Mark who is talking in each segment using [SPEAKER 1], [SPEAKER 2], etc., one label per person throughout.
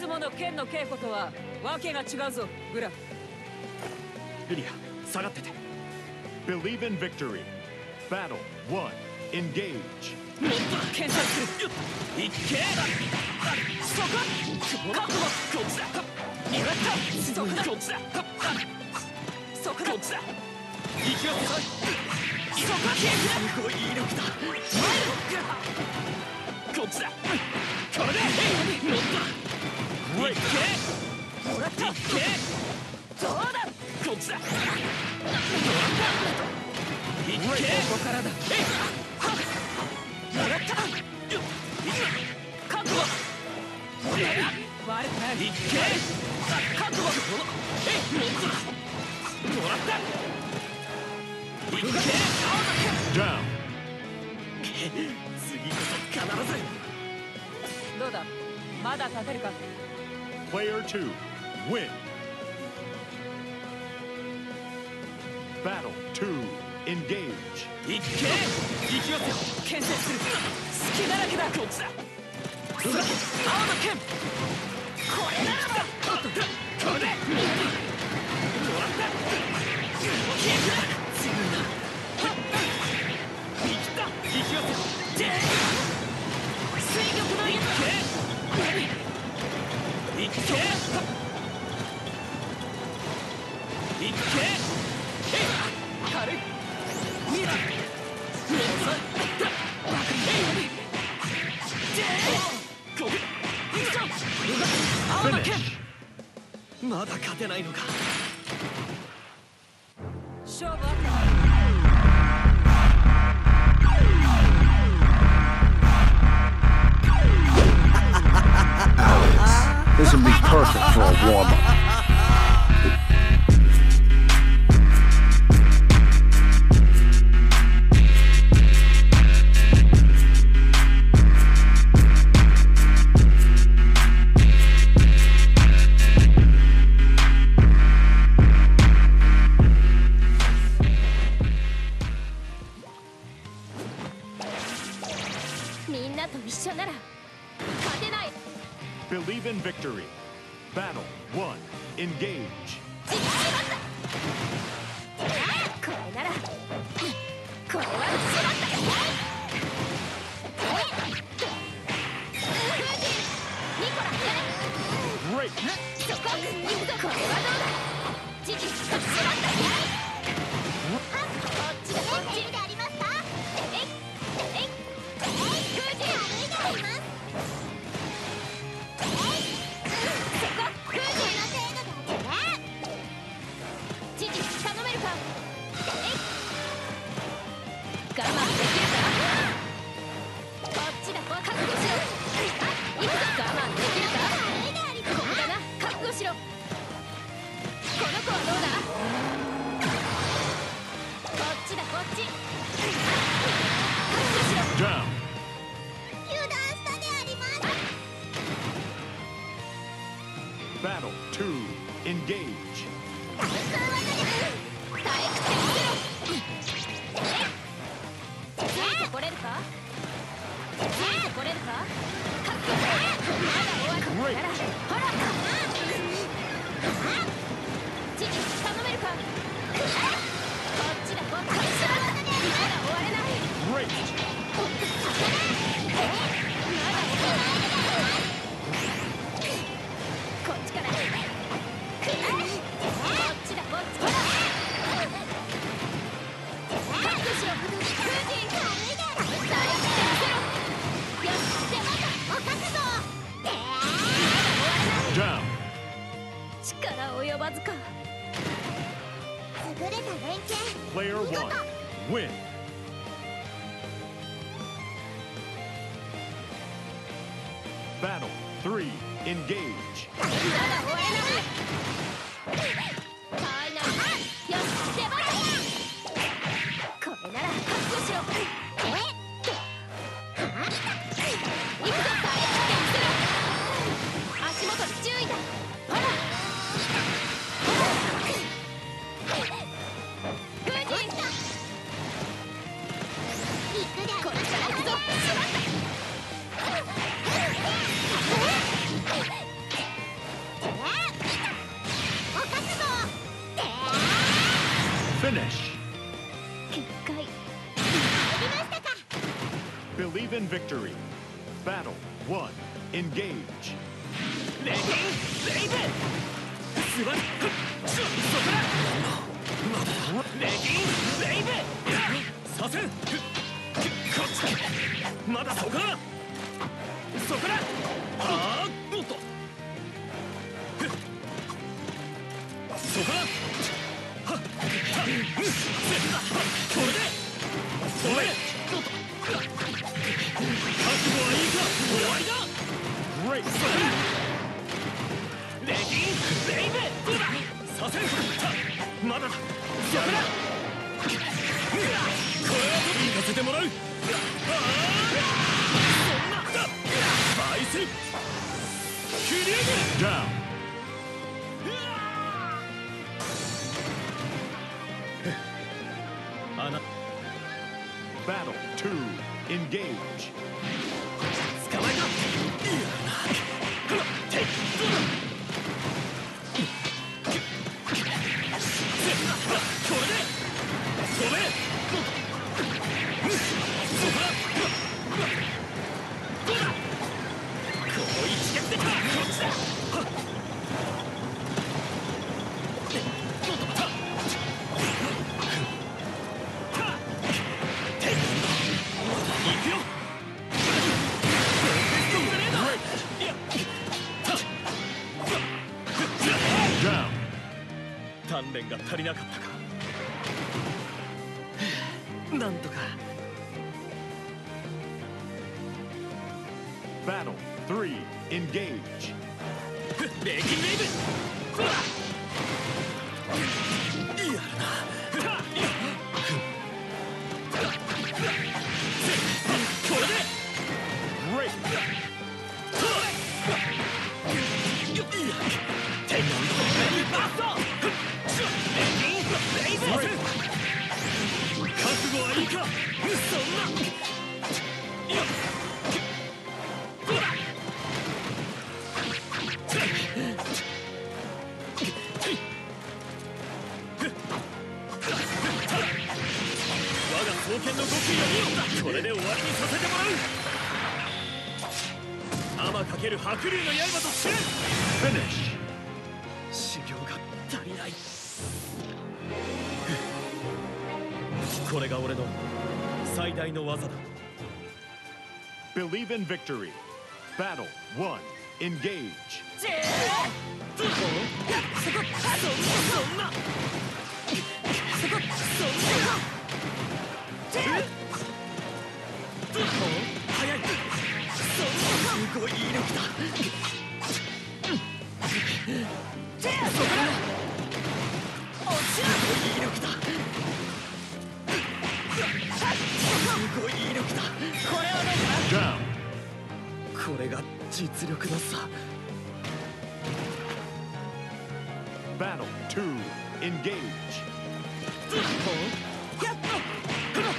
[SPEAKER 1] つもの剣の稽古とはわけが違うぞ、グラフ。
[SPEAKER 2] リリア、下がってて。
[SPEAKER 3] Believe in victory. Battle 1. Engage.
[SPEAKER 1] もっと検索する。いけ。そこ。覚悟。こっちだ。見らった。そこだ。こっちだ。そこだ。こっちだ。行きよ。そこ。すごい威力だ。こっちだ。これで。もっと。いけ。もらった。いけ。どうだ。こっちだ。もらった。いけ。ここからだ。もらった。覚悟。悪くない。いけ。覚悟。もらった。いけ。
[SPEAKER 3] Down.
[SPEAKER 2] 次こそ必ず。
[SPEAKER 1] どうだ、まだ立てるか。
[SPEAKER 3] Player 2. Win. Battle 2. Engage.
[SPEAKER 1] いけ。行きますよ。牽制する。隙だらけだ。こっちだ。青の剣。これならば。これで。もらった。キープ。強いな。生きた。行きますよ。水玉の矢。いけ。いけ。軽い。見た。
[SPEAKER 2] まだ勝てないのか。
[SPEAKER 1] 勝負あった。
[SPEAKER 4] This would be perfect for a warm-up.
[SPEAKER 3] Believe in victory. Battle 1. Engage.
[SPEAKER 5] これなら。これはしまった。ニコラ、やれ。
[SPEAKER 3] Great.
[SPEAKER 5] そこ。これはどうだ。時期しまった。こっちだ。こっちでありますか。空時歩いてあります。
[SPEAKER 3] Down. Battle 2. Engage.
[SPEAKER 5] 力及ばずか。優れた連携。
[SPEAKER 3] Player 1. Win. Battle 3. Engage.
[SPEAKER 5] まだ終われない。よし、出番だ。これなら覚悟しろ。行くぞ。足元に注意だ。ほら。グージー。こっちから行くぞ。しまった。
[SPEAKER 3] Finish.
[SPEAKER 5] 結界呼びましたか。
[SPEAKER 3] Believe in victory. Battle 1. Engage.
[SPEAKER 1] レギンレイブすばりそこだレギンレイブさせんこっちまだそこだそこだああおっとそこだはっはっこれでおいおっと覚悟はいいか終わりだ
[SPEAKER 3] Great.
[SPEAKER 1] レギンレイブどうださせんまだだそこだこれは行かせてもらうそんなバイスクリーム
[SPEAKER 3] Down. Battle 2. Engage.
[SPEAKER 1] 捕まえたいやなこの手どうだこれで飛べそこだどうだこの一撃でこっちだ鍛錬が足りなかったかなんとか
[SPEAKER 3] Battle 3. Engage.
[SPEAKER 1] レギンレイブそうだやるなこれで
[SPEAKER 3] Great.
[SPEAKER 1] 覚悟はいいかそんなどうだ我が双剣の極意をこれで終わりにさせてもらう天かける白龍の刃として
[SPEAKER 3] Finish.
[SPEAKER 1] 修行が足りないこれが俺の最大の技だ
[SPEAKER 3] Believe in victory. Battle 1. Engage.
[SPEAKER 1] そこそんなそこそんな早いすごい威力だそこだ落ちる威力だすごい威力だこれはどう
[SPEAKER 3] Down.
[SPEAKER 1] かこれが実力の差
[SPEAKER 3] Battle 2. Engage.
[SPEAKER 1] やっとこの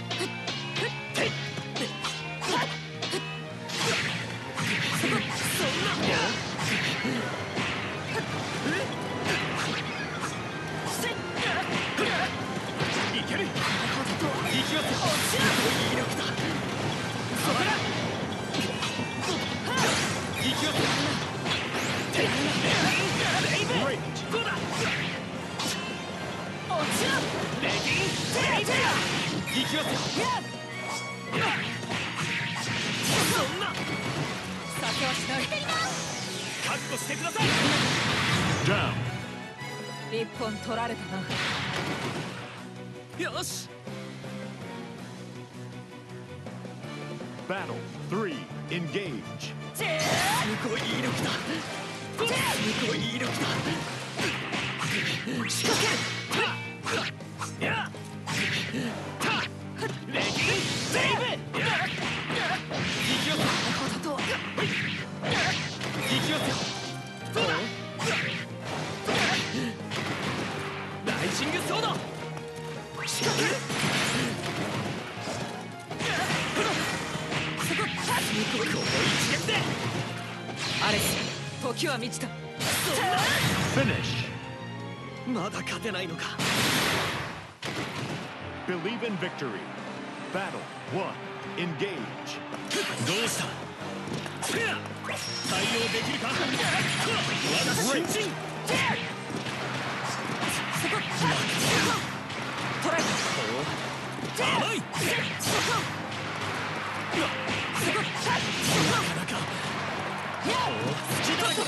[SPEAKER 1] そんないける勢いよく落ちる威力だそこだ勢いよくレイブどうだ落ちるレギンレイブ勢いよくそんな酒はしない覚悟してください
[SPEAKER 3] Down.
[SPEAKER 1] 一本取られたなよし
[SPEAKER 3] Battle 3. Engage.
[SPEAKER 1] すごい威力だすごい威力だ仕掛けやレギンレイブ勢いよく勢いよくライジングソード仕掛けるそここの一撃でアレス時は満ちたそんな
[SPEAKER 3] Finish.
[SPEAKER 2] まだ勝てないのか
[SPEAKER 3] Believe in victory. Battle 1. Engage.
[SPEAKER 2] どうした対応できるか我が新人
[SPEAKER 1] トライ
[SPEAKER 2] 甘いなかなか好きだらけ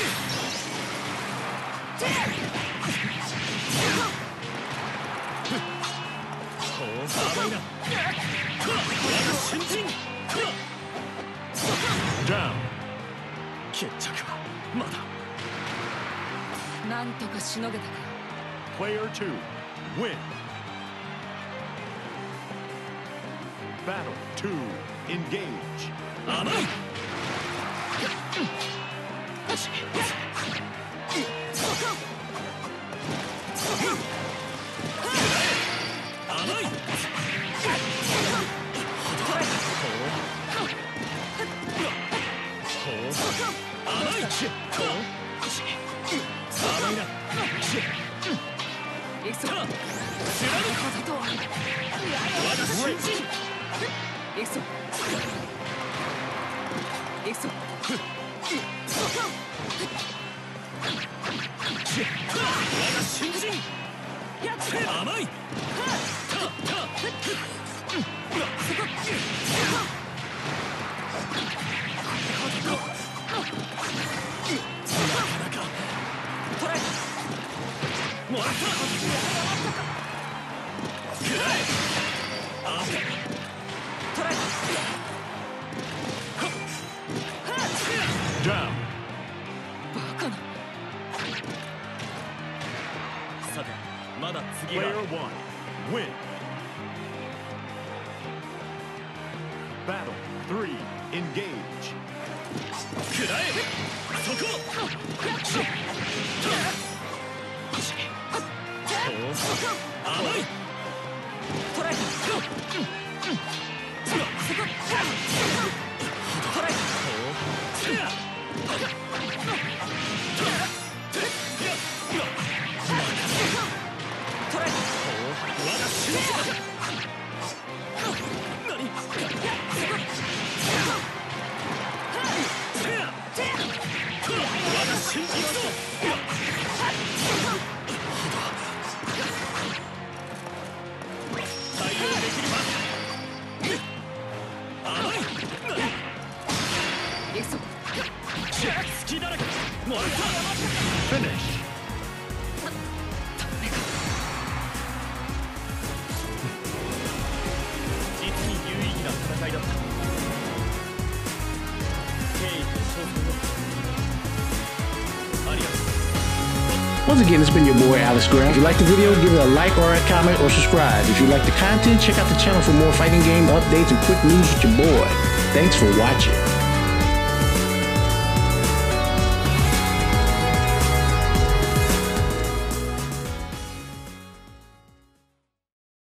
[SPEAKER 2] 甘いな我が新人
[SPEAKER 3] Down.
[SPEAKER 2] 決着はまだ
[SPEAKER 1] なんとかしのげたか
[SPEAKER 3] Player 2. Win. Battle 2. Engage.
[SPEAKER 2] 甘い甘い甘いな
[SPEAKER 1] いくぞ
[SPEAKER 2] 貫く
[SPEAKER 1] 風とは
[SPEAKER 2] 我が新人
[SPEAKER 1] いくぞいくぞ
[SPEAKER 2] 我が新人甘い
[SPEAKER 1] トライ
[SPEAKER 2] もらったくらえあ
[SPEAKER 1] トライ
[SPEAKER 3] Down.
[SPEAKER 1] バカな
[SPEAKER 2] さてまだ次が
[SPEAKER 3] Player 1. Win. Battle 3. Engage.
[SPEAKER 2] くらえそこ甘い
[SPEAKER 1] トライトライトライ
[SPEAKER 2] 我が新人何我が新人対応できるか甘い
[SPEAKER 1] いくぞ
[SPEAKER 2] 好きだらけもらった
[SPEAKER 3] Finish.
[SPEAKER 2] 実に有意義な戦いだった敬意と称賛をありがとう
[SPEAKER 6] Once again, it's been your boy Alex Graham. If you like the video, give it a like or a comment or subscribe. If you like the content, check out the channel for more fighting game updates and quick news with your boy. Thanks for watching.